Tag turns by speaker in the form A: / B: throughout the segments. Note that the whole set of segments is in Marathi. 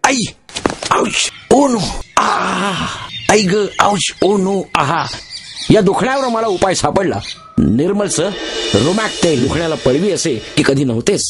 A: आई, आउच, ओ नो, आई ग, आउच, ओ नो, आहा. या दुखण्यावर मला उपाय सापडला. निर्मलचं रोमॅक तेल दुखण्याला पळवी असे की कधी नव्हतेच.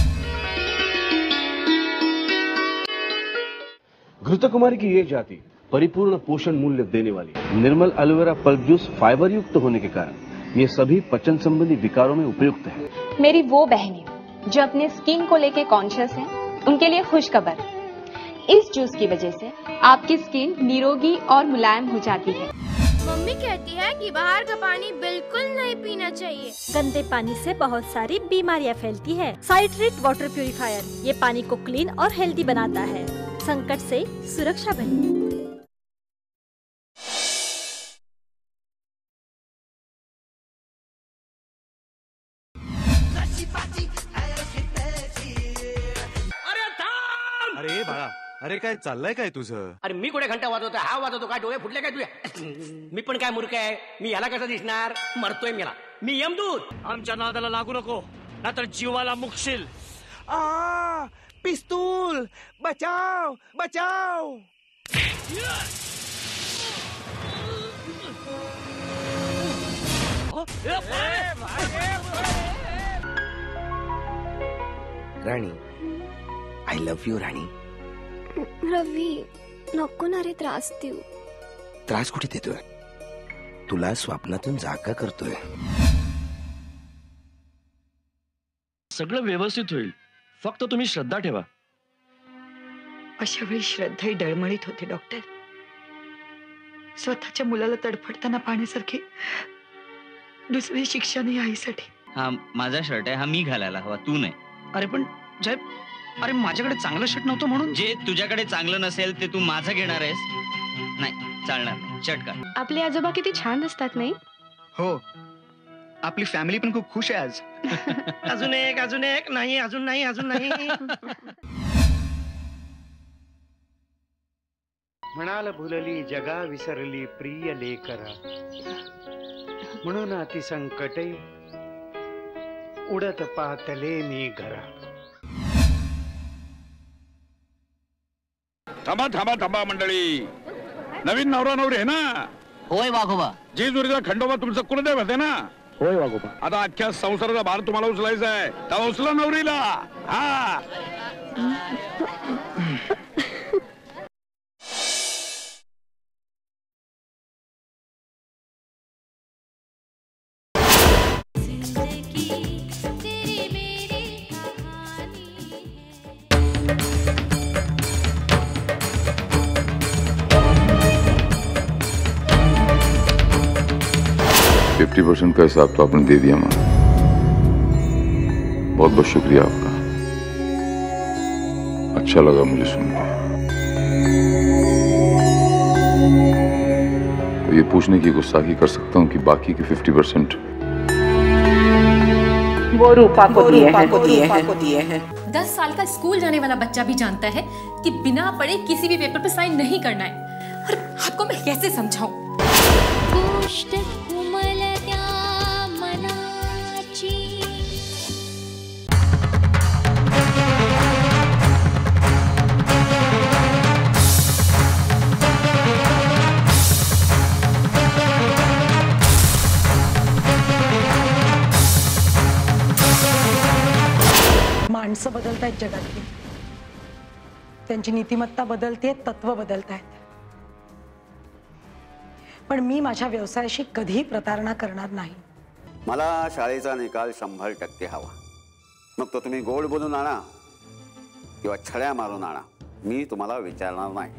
B: घृतकुमारी की ये जाति परिपूर्ण पोषण मूल्य देने वाली निर्मल एलोवेरा पल्प जूस फाइबर युक्त होने के कारण ये सभी पचन संबंधी विकारों में उपयुक्त है।
C: मेरी वो बहनें जो अपने स्किन को लेके कॉन्शियस हैं, उनके लिए खुशखबर। इस जूस की वजह से आपकी स्किन निरोगी और मुलायम हो जाती है।
D: मम्मी कहती है कि बाहर का पानी बिल्कुल नहीं पीना चाहिए।
E: गंदे पानी से बहुत सारी बीमारियां फैलती है। साइट्रेट वाटर प्यूरिफायर ये पानी को क्लीन और हेल्दी बनाता है। संकट से सुरक्षा बनी।
F: अरे बाळा, अरे काय चाललंय काय तुझं?
G: अरे मी कुठे घंटा वाजवतोय, हा वाजवतो काय? डोळे फुटले काय तुझ्या? मी पण काय मूर्ख आहे? मी याला कसं दिसणार? मरतोय मला, मी यमदूत.
H: आमच्या नादाला लागू नको, नाहीतर जीवाला मुकशील.
F: पिस्तूल, बचाव बचाव.
A: Rani, I love you Rani.
D: Ravi नको ना रे त्रास देऊ.
A: त्रास कुठे देतोय? तुला स्वप्नातून जागा करतोय.
H: सगळं व्यवस्थित होईल, फक्त तुम्ही श्रद्धा ठेवा.
I: अशा वेळी श्रद्धाही डळमळीत होते डॉक्टर. स्वतःच्या मुलाला तडफडताना पाहण्यासारखी दुसरी शिक्षा नाही आईसाठी.
J: हा माझा शर्ट आहे, हा मी घालायला हवा, तू नाही.
H: अरे पण साहेब, अरे माझ्याकडे चांगलं शर्ट नव्हतं म्हणून.
J: जे तुझ्याकडे चांगलं नसेल ते तू माझं घेणार आहेस? नाही चालणार नाही, शर्ट का.
C: आपले आजोबा किती छान दिसतात नाही?
H: हो, आपली फॅमिली पण खूप खुश आहे आज. अजून एक, अजून एक, नाही अजून नाही, अजून नाही.
K: म्हणाल भुलली जगा विसरली प्रिय लेकरा, म्हणून अति संकटे उडत पातले मी घरा.
L: थांबा थांबा थांबा मंडळी, नवीन नवरा नवरी आहे ना?
J: होय वाघोबा.
L: जेजुरीचा खंडोबा तुमचं कुलदेव होते ना?
H: होय वाघोबा.
L: आता अख्ख्या संसाराचा भार तुम्हाला उचलायचा आहे, तेव्हा उचला नवरीला. हा
M: %50 का हिसाब तो आपने दे दिया मां. बहुत बहुत शुक्रिया आपका. अच्छा लगा मुझे सुन के. तो ये पूछने की गुस्ताखी कर सकता हूँ कि बाकी के 50%
I: वो रूपा को दिए हैं.
E: 10 साल का स्कूल जाने वाला बच्चा भी जानता है कि बिना पढ़े किसी भी पेपर पर साइन नहीं करना है. और आपको मैं कैसे समझाऊं?
I: माणसं बदलतायत जगातली, त्यांची नीतिमत्ता बदलते, तत्व बदलतायत. पण मी माझ्या व्यवसायाशी कधीही प्रतारणा करणार नाही.
N: मला शाळेचा निकाल 100% हवा. मग तो तुम्ही गोड बोलून आणा किंवा छड्या मारून आणा, मी तुम्हाला विचारणार नाही.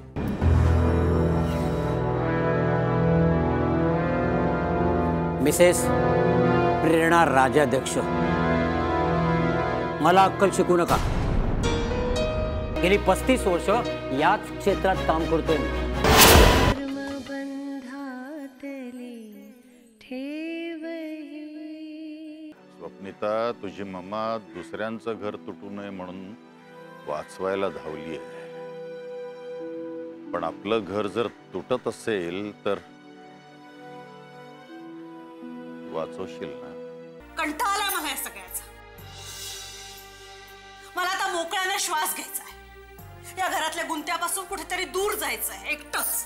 O: मिसेस प्रेरणा राजाध्यक्ष, मला अक्कल शिकू नका. गेली 35 वर्ष याच क्षेत्रात काम करतोय मी.
M: स्वप्निता, तुझी मम्मा दुसऱ्यांचं घर तुटू नये म्हणून वाचवायला धावली आहे. पण आपलं घर जर तुटत असेल तर वाचवशील ना?
I: कंटाळा मला या सगळ्याचा. मला आता मोकळ्याने श्वास घ्यायचा आहे.
P: या घरातल्या गुंत्यापासून कुठेतरी दूर जायचंय एकटंच.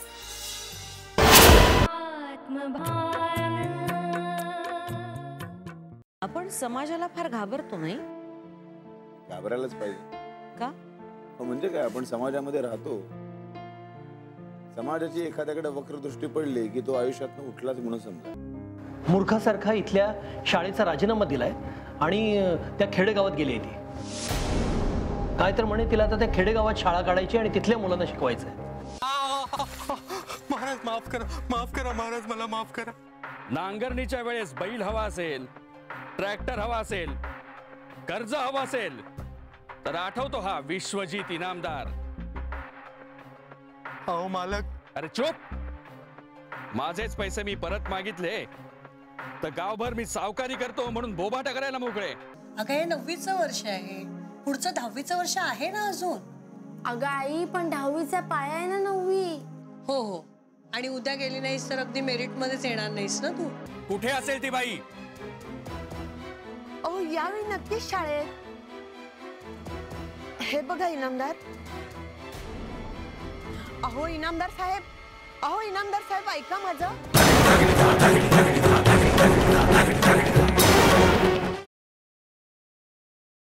Q: आपण समाजाला फार घाबरतो नाही?
R: घाबरायलाच पाहिजे.
Q: का?
R: म्हणजे काय, आपण समाजामध्ये राहतो. समाजाची एखाद्याकडे वक्रदृष्टी पडली की तो आयुष्यातून उठलाच म्हणून समजा.
S: मूर्खासारखा इथल्या शाळेचा राजीनामा दिलाय आणि त्या खेडेगावात गेली ती. काय तर म्हणे तिला आता त्या खेडेगावात शाळा काढायची आणि तिथल्या मुलांना शिकवायचंय.
F: महाराज माफ करा, माफ करा महाराज, मला माफ करा.
T: नांगरणीच्या वेळेस बैल हवा असेल, ट्रॅक्टर हवा असेल, कर्ज हवा असेल तर आठवतो हा विश्वजित इनामदार.
F: अहो मालक.
T: अरे चुप. माझेच पैसे मी परत मागितले तर गावभर मी सावकारी करतो म्हणून बोबाटा करायला मोकळे.
P: अगं हे 9वीचं वर्ष आहे, पुढचं 10वीचं वर्ष आहे ना अजून.
D: अगं आई पण 10वीचा पाया आहे ना 9वी.
P: हो हो, आणि उद्या गेली नाहीस तर अगदी मेरिट मध्येच येणार नाहीस ना तू.
T: कुठे असेल ती बाई?
D: अहो यावेळी नक्कीच शाळेत. हे बघा इनामदार. अहो इनामदार साहेब, अहो इनामदार साहेब ऐका माझं.